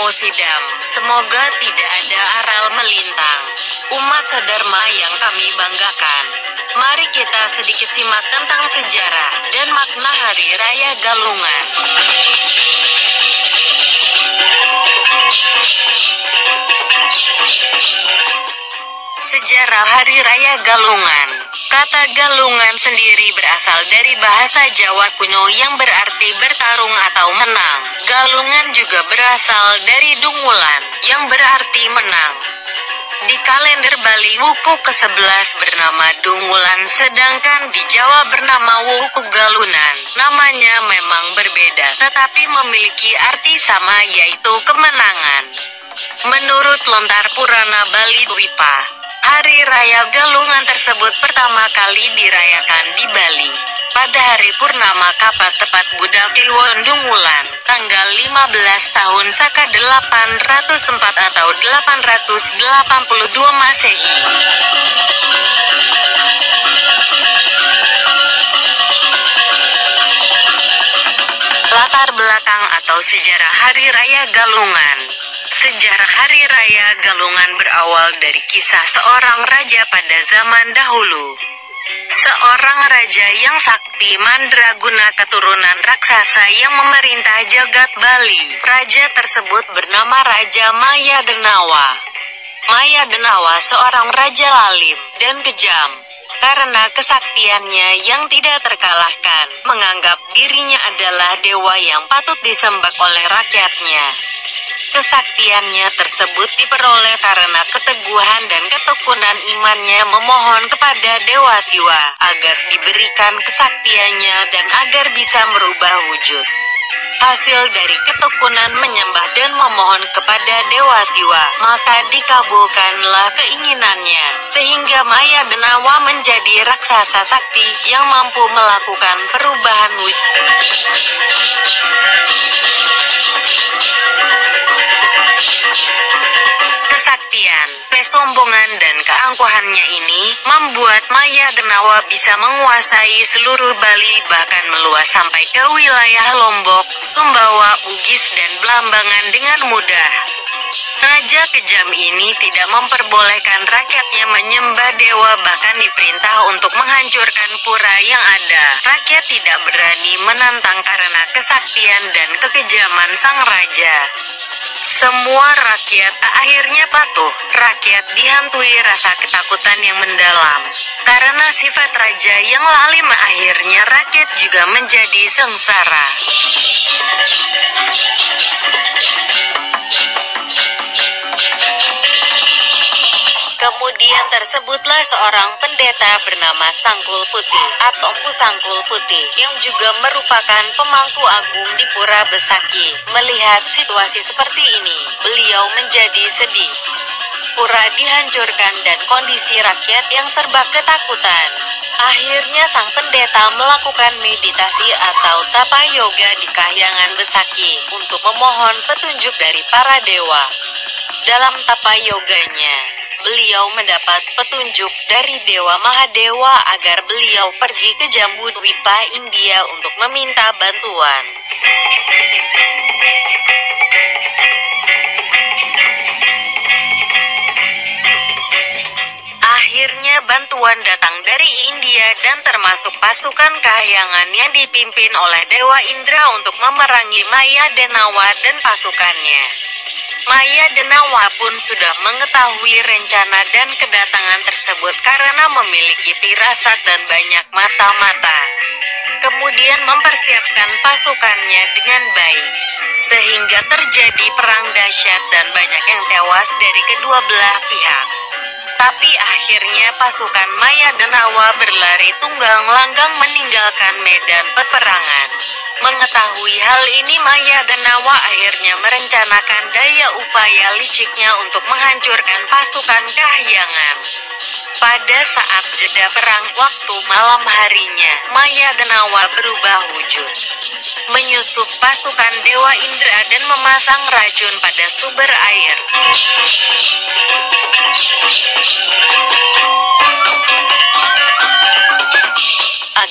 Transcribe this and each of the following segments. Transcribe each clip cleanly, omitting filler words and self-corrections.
Sidam, semoga tidak ada aral melintang. Umat sedharma yang kami banggakan. Mari kita sedikit simak tentang sejarah dan makna Hari Raya Galungan. Sejarah Hari Raya Galungan. Kata Galungan sendiri berasal dari bahasa Jawa kuno yang berarti bertarung atau menang. Galungan juga berasal dari Dungulan, yang berarti menang. Di kalender Bali wuku ke-11 bernama Dungulan, sedangkan di Jawa bernama wuku Galunan. Namanya memang berbeda, tetapi memiliki arti sama, yaitu kemenangan. Menurut Lontar Purana Bali Dwipa, Hari Raya Galungan tersebut pertama kali dirayakan di Bali pada hari purnama kapat tepat Budak Kliwon Dungulan, tanggal 15 tahun Saka 804 atau 882 Masehi. Latar belakang atau sejarah Hari Raya Galungan. Sejarah Hari Raya Galungan berawal dari kisah seorang raja pada zaman dahulu. Seorang raja yang sakti mandraguna keturunan raksasa yang memerintah jagat Bali. Raja tersebut bernama Raja Maya Denawa. Maya Denawa seorang raja lalim dan kejam. Karena kesaktiannya yang tidak terkalahkan, menganggap dirinya adalah dewa yang patut disembah oleh rakyatnya. Kesaktiannya tersebut diperoleh karena keteguhan dan ketekunan imannya memohon kepada Dewa Siwa agar diberikan kesaktiannya dan agar bisa merubah wujud. Hasil dari ketekunan menyembah dan memohon kepada Dewa Siwa, maka dikabulkanlah keinginannya, sehingga Maya Denawa menjadi raksasa sakti yang mampu melakukan perubahan wujud. Kesaktian, kesombongan dan keangkuhannya ini membuat Maya Denawa bisa menguasai seluruh Bali, bahkan meluas sampai ke wilayah Lombok, Sumbawa, Bugis dan Belambangan dengan mudah. Raja kejam ini tidak memperbolehkan rakyatnya menyembah dewa, bahkan diperintah untuk menghancurkan pura yang ada. Rakyat tidak berani menantang karena kesaktian dan kekejaman sang raja. Semua rakyat akhirnya patuh. Rakyat dihantui rasa ketakutan yang mendalam. Karena sifat raja yang lalim, akhirnya rakyat juga menjadi sengsara. Kemudian tersebutlah seorang pendeta bernama Sangkul Putih atau Mpu Sangkul Putih yang juga merupakan pemangku agung di Pura Besaki. Melihat situasi seperti ini, beliau menjadi sedih. Pura dihancurkan dan kondisi rakyat yang serba ketakutan. Akhirnya sang pendeta melakukan meditasi atau tapa yoga di Kahyangan Besaki untuk memohon petunjuk dari para dewa. Dalam tapa yoganya, beliau mendapat petunjuk dari Dewa Mahadewa agar beliau pergi ke Jambudwipa, India untuk meminta bantuan. Akhirnya bantuan datang dari India dan termasuk pasukan Kahyangan yang dipimpin oleh Dewa Indra untuk memerangi Maya Denawa dan pasukannya. Maya Denawa pun sudah mengetahui rencana dan kedatangan tersebut karena memiliki firasat dan banyak mata-mata. Kemudian mempersiapkan pasukannya dengan baik, sehingga terjadi perang dahsyat dan banyak yang tewas dari kedua belah pihak. Tapi akhirnya pasukan Maya Denawa berlari tunggang langgang meninggalkan medan peperangan. Mengetahui hal ini, Maya Denawa akhirnya merencanakan daya upaya liciknya untuk menghancurkan pasukan Kahyangan. Pada saat jeda perang waktu malam harinya, Maya Denawa berubah wujud, menyusup pasukan Dewa Indra dan memasang racun pada sumber air.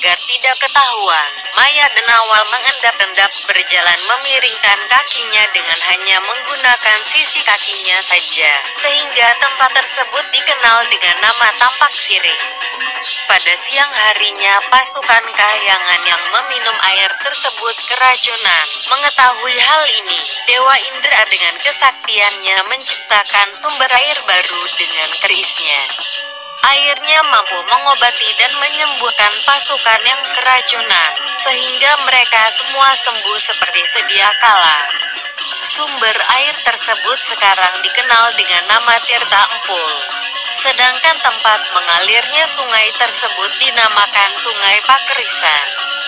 agar tidak ketahuan, Maya Denawa mengendap-endap berjalan memiringkan kakinya dengan hanya menggunakan sisi kakinya saja, sehingga tempat tersebut dikenal dengan nama Tampak Siring. Pada siang harinya, pasukan kayangan yang meminum air tersebut keracunan. Mengetahui hal ini, Dewa Indra dengan kesaktiannya menciptakan sumber air baru dengan kerisnya. Airnya mampu mengobati dan menyembuhkan pasukan yang keracunan, sehingga mereka semua sembuh seperti sedia kala. Sumber air tersebut sekarang dikenal dengan nama Tirta Empul. Sedangkan tempat mengalirnya sungai tersebut dinamakan Sungai Pakerisan.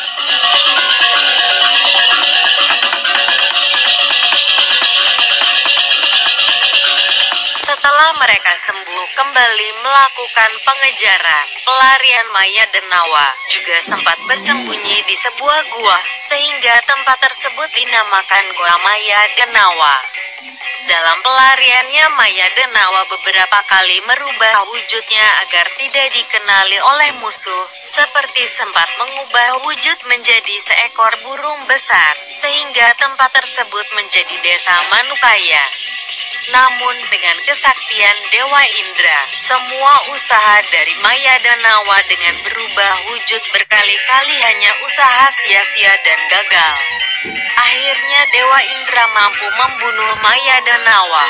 Setelah mereka sembuh kembali melakukan pengejaran, pelarian Maya Denawa juga sempat bersembunyi di sebuah gua, sehingga tempat tersebut dinamakan Gua Maya Denawa. Dalam pelariannya, Maya Denawa beberapa kali merubah wujudnya agar tidak dikenali oleh musuh, seperti sempat mengubah wujud menjadi seekor burung besar, sehingga tempat tersebut menjadi desa Manukaya. Namun dengan kesaktian Dewa Indra, semua usaha dari Maya Denawa dengan berubah wujud berkali-kali hanya usaha sia-sia dan gagal. Akhirnya Dewa Indra mampu membunuh Maya Denawa.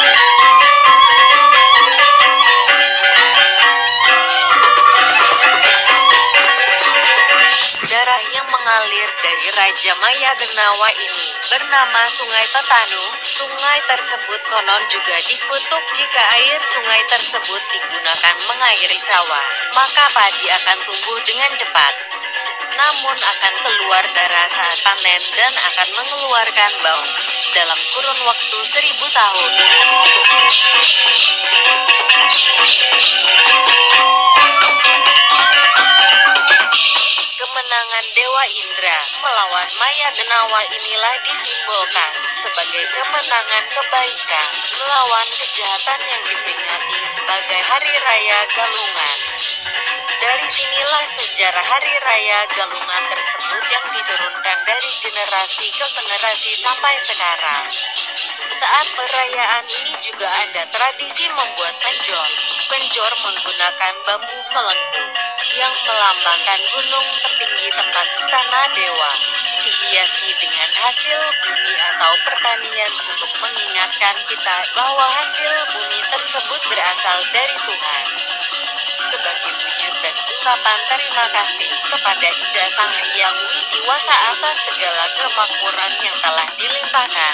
Darah yang mengalir dari Raja Maya Denawa ini bernama Sungai Tetanu. Sungai tersebut konon juga dikutuk jika air sungai tersebut digunakan mengairi sawah, maka padi akan tumbuh dengan cepat. Namun akan keluar darah saat panen dan akan mengeluarkan bau dalam kurun waktu 1000 tahun. Kemenangan Dewa Indra melawan Maya Denawa inilah disimbolkan sebagai kemenangan kebaikan melawan kejahatan yang diperingati sebagai Hari Raya Galungan. Dari sinilah sejarah Hari Raya Galungan tersebut yang diturunkan dari generasi ke generasi sampai sekarang. Saat perayaan ini juga ada tradisi membuat penjor. Penjor menggunakan bambu melengkung yang melambangkan gunung tertinggi tempat istana dewa, dihiasi dengan hasil bumi atau pertanian untuk mengingatkan kita bahwa hasil bumi tersebut berasal dari Tuhan. Sebagai wujud dan ungkapan terima kasih kepada Ida Sang Hyang Widiwasa atas segala kemakmuran yang telah dilimpahkan.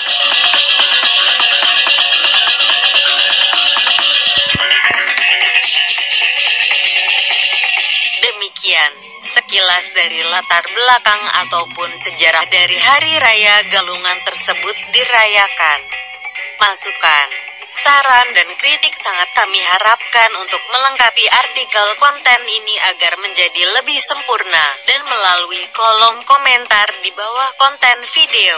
Demikian sekilas dari latar belakang ataupun sejarah dari Hari Raya Galungan tersebut dirayakan. Masukan, saran dan kritik sangat kami harapkan untuk melengkapi artikel konten ini agar menjadi lebih sempurna dan melalui kolom komentar di bawah konten video.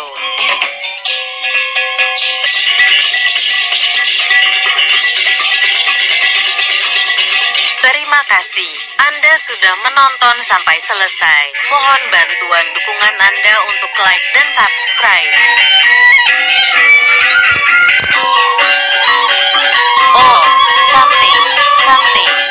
Terima kasih Anda sudah menonton sampai selesai. Mohon bantuan dukungan Anda untuk like dan subscribe. Oh, something.